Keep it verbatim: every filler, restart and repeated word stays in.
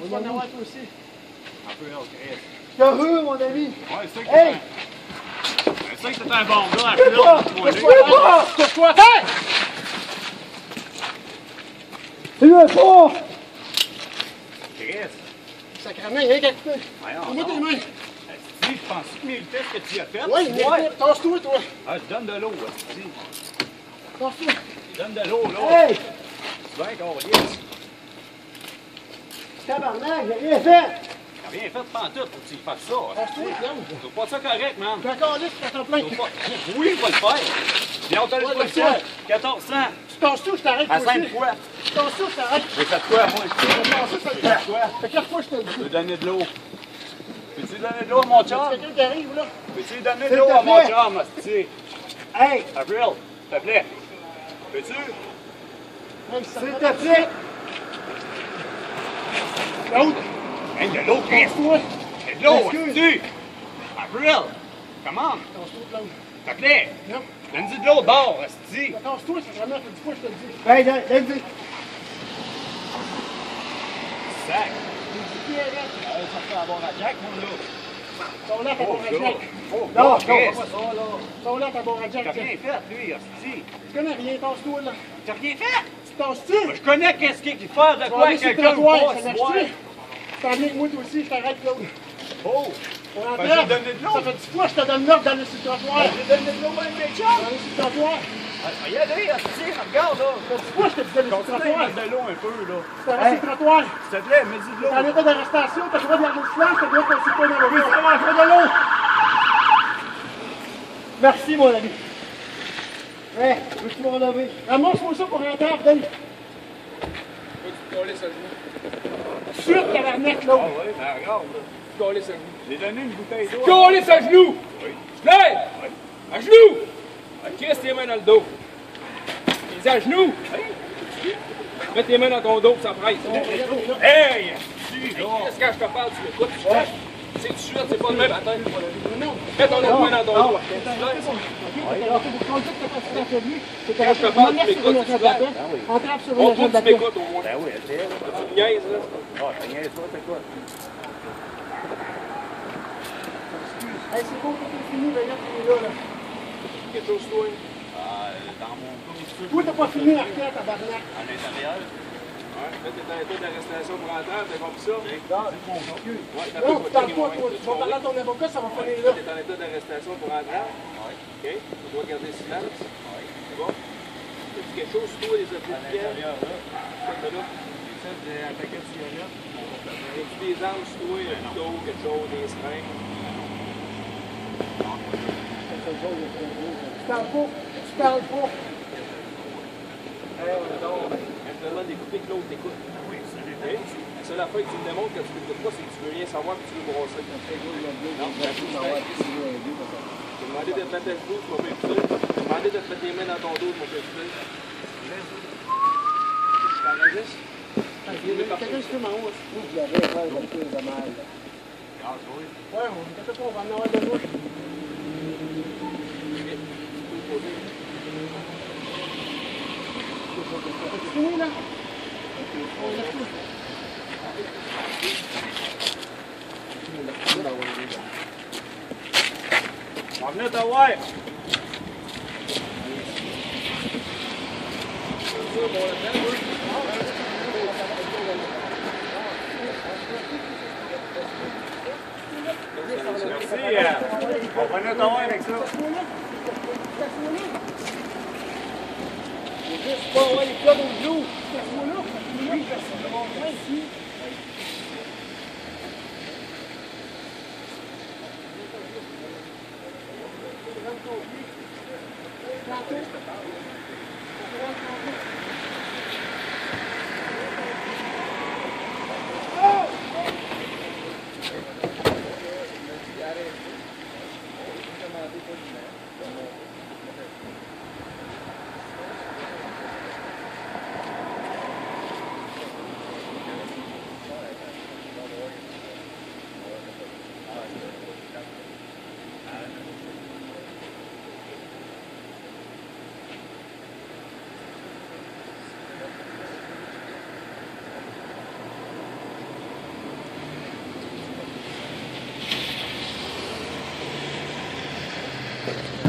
vas en avoir toi aussi. Un peu, ok. Je te veux, mon ami. Ouais, c'est ça que Hey! c'est ça que c'est un bon gars, un peu là. Pousse-toi! Pousse-toi! Hey! C'est le fort! Chris. Sacrément, il y a rien qu'à couper. Voyons, Mets tes non. mains. Si, je pense que tu méritais ce que tu as fait. Oui, il mérite. Tasse-toi, toi. Ah, je donne de l'eau, si. Tasse-toi. Je donne de l'eau, là. Hey! Tu vas encore yes. Tabarnak, j'ai rien fait. T'as rien fait pantoute pour que tu fasses ça. Tasse-toi, Claude. Tu trouves pas ça correct, man? T'es encore là, tu t'attends plein. Tu trouves pas... Oui, je vais le faire. Viens, on t'a Ouais, le le faire. faire. quatorze cents. Tu tasses-toi, je t'arrête. À toi aussi. cinq fois. Tu tasses-toi, je t'arrête. J'ai fait quoi, moi? Tu tasses-toi, je t'arrête. Quoi? Fait quatre fois, je te le Je dis. veux donner de l'eau. Peux-tu donner de l'eau à mon C'est chum? quelqu'un qui arrive, là. Peux-tu donner de S'il l'eau te à mon plaît. chum, hostie? Hey! Avril, s'il te plaît. Peux-tu? Hey, s'il te plaît. Claude. Hey, de l'eau, Chris! Tasse-toi. De l'eau, Excuse. hostie! Avril, comment? Tasse-toi, Claude. S'il te plaît. Non. Donne-y de l'eau de bord, hostie. Tasse-toi, c'est vraiment fait dix fois, je te le dis. Hey, donne-y. Sac. J'ai dit, arrête. Euh, ça fait avoir à Jack, moi, là. Ils sont là, t'as Oh, bon à gars. Jack. Oh, Non, gars, Chris. Chris. Pas ça, là. Ils sont là, t'as bon à Jack. T'as tiens. rien fait, lui, hostie. Tu connais rien, tasse-toi, là. T'as rien fait? Tu tasses-tu? Moi, je connais qu'est-ce qu'il fait de Tu vas quoi aller sur le quelqu'un ou trottoir, pas, ça c'est moi. marche-tu? Tu t'en viens avec moi, toi aussi, je t'arrête, Claude. Oh! On Ben, entrave. j'ai donné de l'eau. Ça fait dix fois que je te donne l'ordre d'aller sur le trottoir. J'ai donné de l'eau à mes chums. D'aller sur le trottoir. Ah, tu vas y aller, hostie, regarde, là. Ça fait dix fois que je te dis d'aller sur le Continue à trottoir. mettre de l'eau un peu, là. Tu t'arrêtes sur le trottoir. S'il te plaît, mets-y de l'eau. T'es en état d'arrestation, t'as le droit de garder le silence, t'as le droit de passer pas dans le dos. Comment je fais de l'eau? Merci, mon ami. Ouais, veux-tu me relever? Ramasse-moi ça pour rentrer, donne. Tu te colles ça genou. Chute, tabarnak, Ah l'autre. ouais, ben regarde, là. Tu te colles ça genou. J'ai donné une bouteille d'eau. Colles à genoux! Oui. Hey! À genoux! Crisse tes mains dans le dos. Les à genoux! Mets tes mains dans ton dos, ça presse. Hey! Si, là. Qu'est-ce que je te parle, tu m'écoutes? Tu chuchotes. C'est que tu chuchotes, c'est pas le même matin. Mets ton autre main dans ton dos. Quand je te parle, tu m'écoutes, tu blagues. Entrave sur On une faut jambe que tu d'avion. m'écoutes au moins. Ben oui, c'est elle. Tu me niaises, là. Ah, t'as rien, ça, c'est quoi? Hey, c'est bon, t'es fini, mais là, t'es là, là. Quelque chose, toi. Ah, dans mon dos. Toi, t'as pas fini, Arcade, tabarnak. À l'intérieur. Ouais, là, t'es en état d'arrestation pour entrer, t'as compris ça? C'est mon cul. Ouais, t'as Non, pas tu parles pas, toi. Tu vas parler à ton avocat, ça va finir là. T'es en état d'arrestation pour entrer. Oui. OK? Tu dois garder silence. Oui. C'est bon? As-tu quelque chose sur toi, les À appuis de l'intérieur, là. de là? J'ai fait des paquets de cigarettes. As-tu des armes sur toi, un couteau, quelque chose, des seringues? Tu parles pas. Tu parles pas. Hey, on adore. Quand je te demande d'écouter, que l'autre t'écoute. Oui, ça OK? La seule affaire que tu me démontres quand tu m'écoutes pas, c'est que tu veux rien savoir et que tu veux brosser. Non, ben, je t'ai demandé de te mettre le dos, tu m'as pas écouté. Je t'ai demandé de te mettre tes mains dans ton dos, tu m'as pas écouté. Je t'enregistre. Quelqu'un se fume en haut. Oui, je l'avais, ouais, j'ai plus de mal. Ah, oui. Ouais, on ne pas, on va en avoir de nous. C'est fini, là? On laisse tout. On va venir te voir. Merci. euh, On va venir te voir avec ça. C'est pas, ouais, les clubs au bleu. Casse-moi là. Oui, casse-moi là. Ici. là.